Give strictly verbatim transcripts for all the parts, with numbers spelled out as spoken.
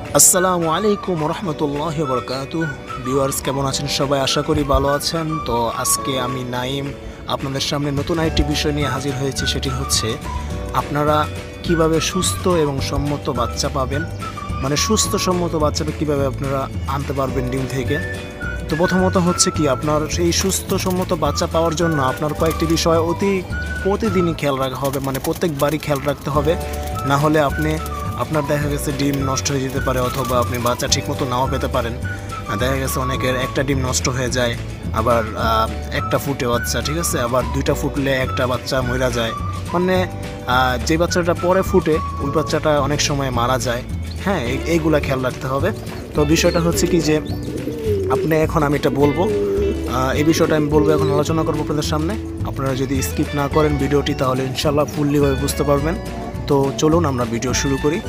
আসসালামু আলাইকুম রহমতুল্লাহি ওয়া বারাকাতুহু। ভিউয়ার্স কেমন আছেন সবাই? আশা করি ভালো আছেন। তো আজকে আমি নাইম আপনাদের সামনে নতুন একটি বিষয় নিয়ে হাজির হয়েছি, সেটি হচ্ছে আপনারা কিভাবে সুস্থ এবং সম্মত বাচ্চা পাবেন, মানে সুস্থ সম্মত বাচ্চাটা কিভাবে আপনারা আনতে পারবেন ডিম থেকে। তো প্রথমত হচ্ছে কি, আপনার সেই সুস্থ সম্মত বাচ্চা পাওয়ার জন্য আপনার কয়েকটি বিষয় অতি প্রতিদিনই খেয়াল রাখা হবে, মানে প্রত্যেকবারই খেয়াল রাখতে হবে। না হলে আপনি আপনার দেখা গেছে ডিম নষ্ট হয়ে যেতে পারে, অথবা আপনি বাচ্চা ঠিকমতো নাও পেতে পারেন। দেখা গেছে অনেকের একটা ডিম নষ্ট হয়ে যায়, আবার একটা ফুটে বাচ্চা, ঠিক আছে, আবার দুইটা ফুটলে একটা বাচ্চা মরে যায়, মানে যে বাচ্চাটা পরে ফুটে ওই বাচ্চাটা অনেক সময় মারা যায়। হ্যাঁ, এইগুলা খেয়াল রাখতে হবে। তো বিষয়টা হচ্ছে কি যে আপনি এখন আমি এটা বলবো, এই বিষয়টা আমি বলবো, এখন আলোচনা করবো আপনাদের সামনে। আপনারা যদি স্কিপ না করেন ভিডিওটি, তাহলে ইনশাল্লাহ ফুললিভাবে বুঝতে পারবেন। তো চলুন আমরা ভিডিও শুরু করি।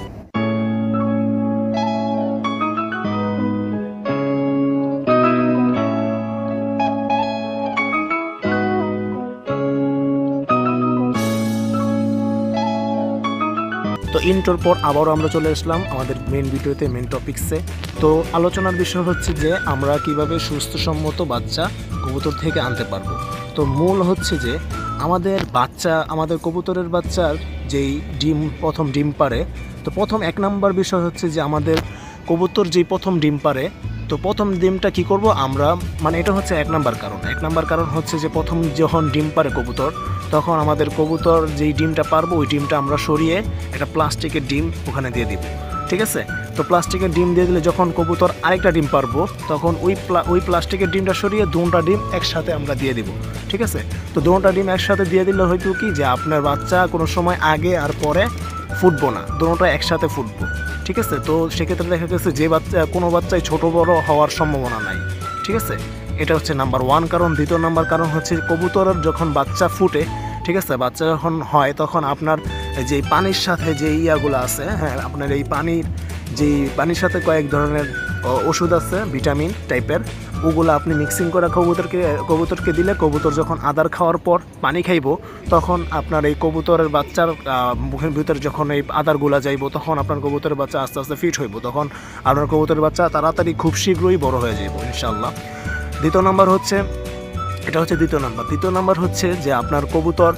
তো ইন্ট্রোর পর আবারও আমরা চলে আসলাম আমাদের মেন ভিডিওতে, মেন টপিকসে। তো আলোচনার বিষয় হচ্ছে যে আমরা কিভাবে সুস্থসম্মত বাচ্চা কবুতর থেকে আনতে পারবো। তো মূল হচ্ছে যে আমাদের বাচ্চা, আমাদের কবুতরের বাচ্চার যেই ডিম প্রথম ডিম পারে, তো প্রথম এক নম্বর বিষয় হচ্ছে যে আমাদের কবুতর যেই প্রথম ডিম পারে, তো প্রথম ডিমটা কি করব আমরা, মানে এটা হচ্ছে এক নাম্বার কারণ। এক নাম্বার কারণ হচ্ছে যে প্রথম যখন ডিম পারে কবুতর, তখন আমাদের কবুতর যেই ডিমটা পারবো ওই ডিমটা আমরা সরিয়ে একটা প্লাস্টিকের ডিম ওখানে দিয়ে দিব, ঠিক আছে। তো প্লাস্টিকের ডিম দিয়ে দিলে যখন কবুতর আরেকটা ডিম পারবো, তখন ওই ওই প্লাস্টিকের ডিমটা সরিয়ে দুটা ডিম একসাথে আমরা দিয়ে দিব, ঠিক আছে। তো দুটা ডিম একসাথে দিয়ে দিলে হয়তো কি যে আপনার বাচ্চা কোনো সময় আগে আর পরে ফুটবো না, দুটোটা একসাথে ফুটবো, ঠিক আছে। তো সেক্ষেত্রে দেখা গেছে যে বাচ্চা কোনো বাচ্চাই ছোট বড় হওয়ার সম্ভাবনা নাই, ঠিক আছে। এটা হচ্ছে নাম্বার ওয়ান কারণ। দ্বিতীয় নাম্বার কারণ হচ্ছে কবুতরের যখন বাচ্চা ফুটে, ঠিক আছে, বাচ্চা যখন হয় তখন আপনার যে পানির সাথে যে ইয়াগুলো আছে, হ্যাঁ, আপনার এই পানির যেই পানির সাথে কয়েক ধরনের ওষুধ আছে ভিটামিন টাইপের, ওগুলো আপনি মিক্সিং করে কবুতরকে কবুতরকে দিলে কবুতর যখন আদার খাওয়ার পর পানি খাইব, তখন আপনার এই কবুতরের বাচ্চার মুখের ভিতরে যখন এই আদারগুলা যাইব, তখন আপনার কবুতরের বাচ্চা আস্তে আস্তে ফিট হইব, তখন আপনার কবুতরের বাচ্চা তাড়াতাড়ি খুব শীঘ্রই বড় হয়ে যাইব ইনশাল্লাহ। দ্বিতীয় নাম্বার হচ্ছে, এটা হচ্ছে দ্বিতীয় নাম্বার দ্বিতীয় নাম্বার হচ্ছে যে আপনার কবুতর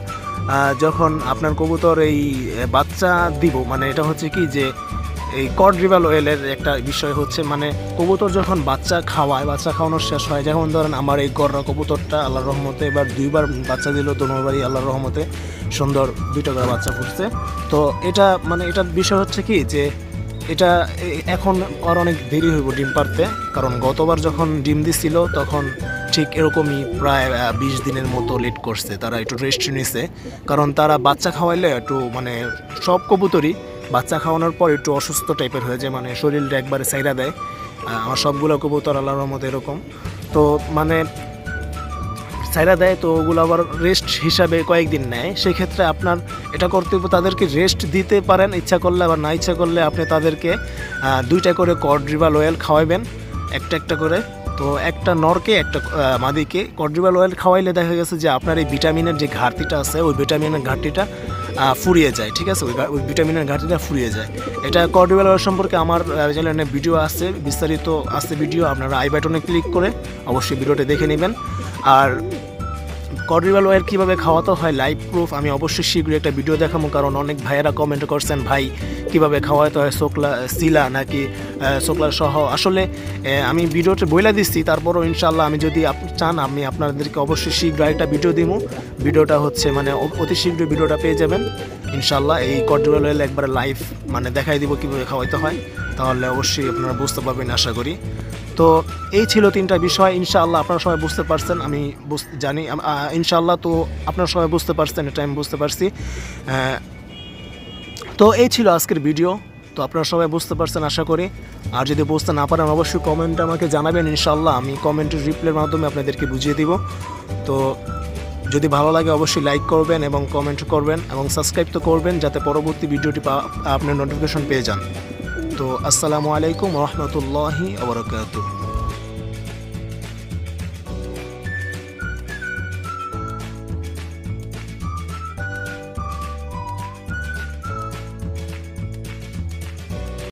যখন আপনার কবুতর এই বাচ্চা দিব, মানে এটা হচ্ছে কি যে এই কড রিভাল অয়েলের একটা বিষয় হচ্ছে, মানে কবুতর যখন বাচ্চা খাওয়ায়, বাচ্চা খাওয়ানোর শেষ হয়, যেমন ধরেন আমার এই গররা কবুতরটা আল্লাহর রহমতে এবার দুইবার বাচ্চা দিল, দোনোবারই আল্লাহর রহমতে সুন্দর দুইটা করে বাচ্চা ফুটছে। তো এটা মানে এটার বিষয় হচ্ছে কি যে এটা এখন আর অনেক দেরি হইব ডিম পারতে, কারণ গতবার যখন ডিম দিছিল তখন ঠিক এরকমই প্রায় বিশ দিনের মতো লেট করছে, তারা একটু রেস্ট নিছে, কারণ তারা বাচ্চা খাওয়াইলে একটু মানে সব কবুতরই বাচ্চা খাওয়ানোর পর একটু অসুস্থ টাইপের হয়ে যায়, মানে শরীরটা একবারে সাইরা দেয়। আমার সবগুলো কবুতর আল্লাহর রহমতে এরকম, তো মানে সাইরা দেয়, তো ওগুলো আবার রেস্ট হিসাবে কয়েকদিন নেয়। সেক্ষেত্রে আপনার এটা করতে হবে, তাদেরকে রেস্ট দিতে পারেন ইচ্ছা করলে, আবার না ইচ্ছা করলে আপনি তাদেরকে দুইটা করে কড রিভাল অয়েল খাওয়াবেন, একটা একটা করে। তো একটা নরকে একটা মাদিকে কড রিভাল অয়েল খাওয়াইলে দেখা গেছে যে আপনার এই ভিটামিনের যে ঘাটতিটা আছে, ওই ভিটামিনের ঘাটতিটা ফুরিয়ে যায়, ঠিক আছে, ওই ভিটামিনের ঘাটতিটা ফুরিয়ে যায়। এটা কড রিভাল অয়েল সম্পর্কে আমার চ্যানেলে ভিডিও আছে, বিস্তারিত আছে ভিডিও, আপনারা আই বাটনে ক্লিক করে অবশ্যই ভিডিওটা দেখে নেবেন। আর কড রিভাল অয়েল কীভাবে খাওয়াতে হয় লাইভ প্রুফ আমি অবশ্যই শীঘ্রই একটা ভিডিও দেখাবো, কারণ অনেক ভাইয়েরা কমেন্ট করছেন ভাই কীভাবে খাওয়াতে হয় সোকলা সিলা নাকি সোকলা সহ। আসলে আমি ভিডিওটা বইলা দিচ্ছি, তারপরও ইনশাল্লাহ আমি যদি আপনি চান আমি আপনাদেরকে অবশ্যই শীঘ্র একটা ভিডিও দিব। ভিডিওটা হচ্ছে মানে অতি শীঘ্রই ভিডিওটা পেয়ে যাবেন ইনশাল্লাহ। এই কড রিভাল অয়েল একবারে লাইভ মানে দেখাই দিব কীভাবে খাওয়াইতে হয়, তাহলে অবশ্যই আপনারা বুঝতে পারবেন আশা করি। তো এই ছিল তিনটা বিষয়, ইনশাআল্লাহ আপনারা সবাই বুঝতে পারছেন, আমি জানি ইনশাআল্লাহ। তো আপনারা সবাই বুঝতে পারছেন, এটা আমি বুঝতে পারছি। তো এই ছিল আজকের ভিডিও, তো আপনারা সবাই বুঝতে পারছেন আশা করি। আর যদি বুঝতে না পারেন অবশ্যই কমেন্টে আমাকে জানাবেন, ইনশাআল্লাহ আমি কমেন্টের রিপ্লাইয়ের মাধ্যমে আপনাদেরকে বুঝিয়ে দিব। তো যদি ভালো লাগে অবশ্যই লাইক করবেন এবং কমেন্ট করবেন এবং সাবস্ক্রাইব তো করবেন, যাতে পরবর্তী ভিডিওটি আপনার নোটিফিকেশন পেয়ে যান। তো আসসালামু আলাইকুম ওয়া রাহমাতুল্লাহি ওয়া বারাকাতুহু।